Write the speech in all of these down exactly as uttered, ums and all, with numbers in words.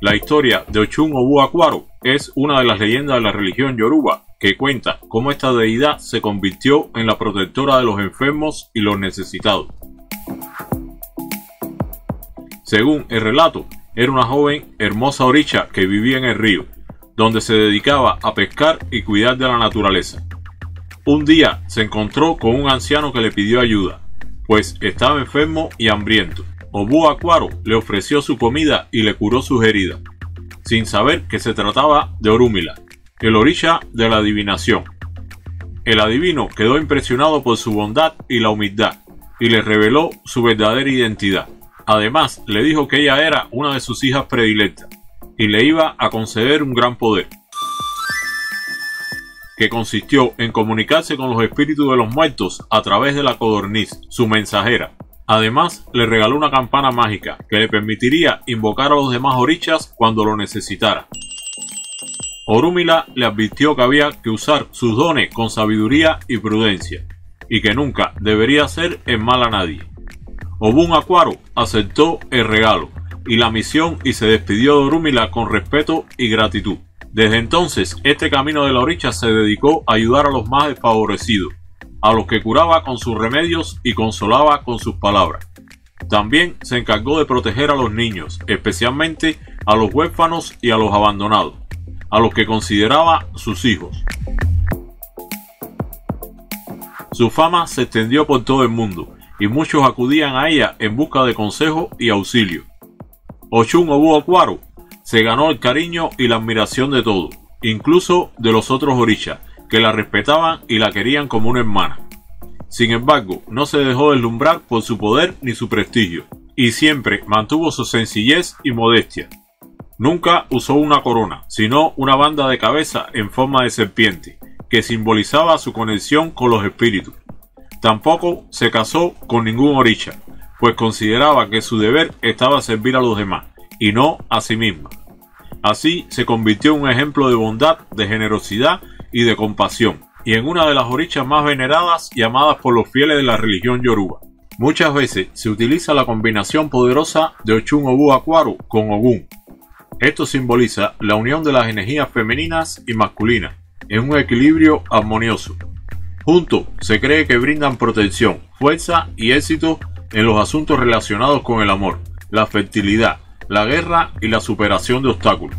La historia de Ochun Obu Akwaro es una de las leyendas de la religión yoruba que cuenta cómo esta deidad se convirtió en la protectora de los enfermos y los necesitados. Según el relato, era una joven hermosa oricha que vivía en el río, donde se dedicaba a pescar y cuidar de la naturaleza. Un día se encontró con un anciano que le pidió ayuda, pues estaba enfermo y hambriento. Obu Akwaro le ofreció su comida y le curó sus heridas, sin saber que se trataba de Orunmila, el orisha de la adivinación. El adivino quedó impresionado por su bondad y la humildad, y le reveló su verdadera identidad. Además, le dijo que ella era una de sus hijas predilectas, y le iba a conceder un gran poder, que consistió en comunicarse con los espíritus de los muertos a través de la codorniz, su mensajera. Además, le regaló una campana mágica que le permitiría invocar a los demás orichas cuando lo necesitara. Orunmila le advirtió que había que usar sus dones con sabiduría y prudencia, y que nunca debería hacer el mal a nadie. Obu Akwaro aceptó el regalo y la misión y se despidió de Orunmila con respeto y gratitud. Desde entonces, este camino de la oricha se dedicó a ayudar a los más desfavorecidos, a los que curaba con sus remedios y consolaba con sus palabras. También se encargó de proteger a los niños, especialmente a los huérfanos y a los abandonados, a los que consideraba sus hijos. Su fama se extendió por todo el mundo y muchos acudían a ella en busca de consejo y auxilio. Ochun Obu Akwaro se ganó el cariño y la admiración de todos, incluso de los otros orishas, que la respetaban y la querían como una hermana. Sin embargo, no se dejó deslumbrar por su poder ni su prestigio, y siempre mantuvo su sencillez y modestia. Nunca usó una corona, sino una banda de cabeza en forma de serpiente, que simbolizaba su conexión con los espíritus. Tampoco se casó con ningún orisha, pues consideraba que su deber estaba servir a los demás, y no a sí misma. Así se convirtió en un ejemplo de bondad, de generosidad y de compasión, y en una de las orichas más veneradas y amadas por los fieles de la religión yoruba. Muchas veces se utiliza la combinación poderosa de Ochun Obu Akwaro con Ogun. Esto simboliza la unión de las energías femeninas y masculinas en un equilibrio armonioso. Juntos se cree que brindan protección, fuerza y éxito en los asuntos relacionados con el amor, la fertilidad, la guerra y la superación de obstáculos.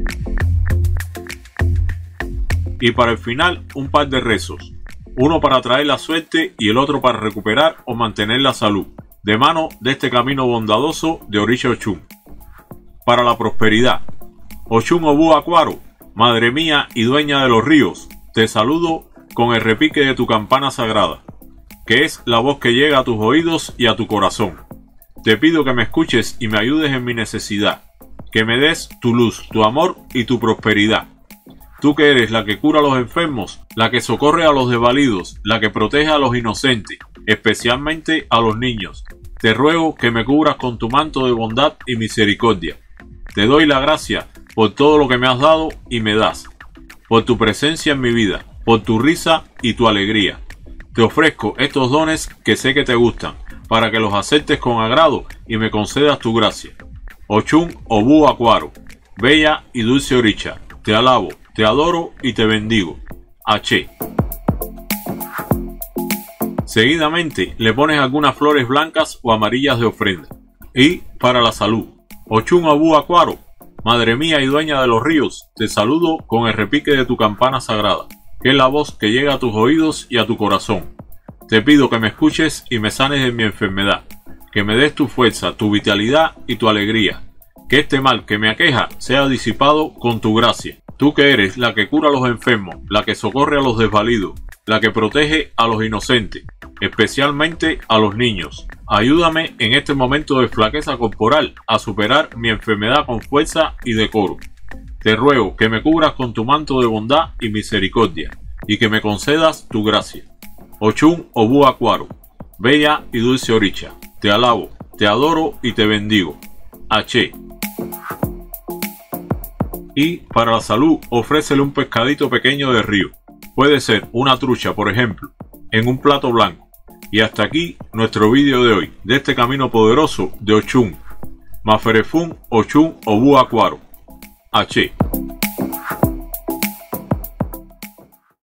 Y para el final, un par de rezos, uno para traer la suerte y el otro para recuperar o mantener la salud, de mano de este camino bondadoso de Orisha Ochun. Para la prosperidad, Ochun Obu Akwaro, madre mía y dueña de los ríos, te saludo con el repique de tu campana sagrada, que es la voz que llega a tus oídos y a tu corazón. Te pido que me escuches y me ayudes en mi necesidad, que me des tu luz, tu amor y tu prosperidad. Tú que eres la que cura a los enfermos, la que socorre a los desvalidos, la que protege a los inocentes, especialmente a los niños. Te ruego que me cubras con tu manto de bondad y misericordia. Te doy la gracia por todo lo que me has dado y me das, por tu presencia en mi vida, por tu risa y tu alegría. Te ofrezco estos dones que sé que te gustan, para que los aceptes con agrado y me concedas tu gracia. Ochun Obu Akwaro, bella y dulce oricha, te alabo, te adoro y te bendigo. Aché. Seguidamente le pones algunas flores blancas o amarillas de ofrenda. Y para la salud, Ochun Obu Akwaro, madre mía y dueña de los ríos, te saludo con el repique de tu campana sagrada, que es la voz que llega a tus oídos y a tu corazón. Te pido que me escuches y me sanes de mi enfermedad, que me des tu fuerza, tu vitalidad y tu alegría, que este mal que me aqueja sea disipado con tu gracia. Tú que eres la que cura a los enfermos, la que socorre a los desvalidos, la que protege a los inocentes, especialmente a los niños. Ayúdame en este momento de flaqueza corporal a superar mi enfermedad con fuerza y decoro. Te ruego que me cubras con tu manto de bondad y misericordia, y que me concedas tu gracia. Ochun Obu Akwaro, bella y dulce oricha, te alabo, te adoro y te bendigo. Aché. Y para la salud, ofrécele un pescadito pequeño de río. Puede ser una trucha, por ejemplo, en un plato blanco. Y hasta aquí nuestro vídeo de hoy, de este camino poderoso de Ochun. Maferefun Ochun Obu Akwaro. H.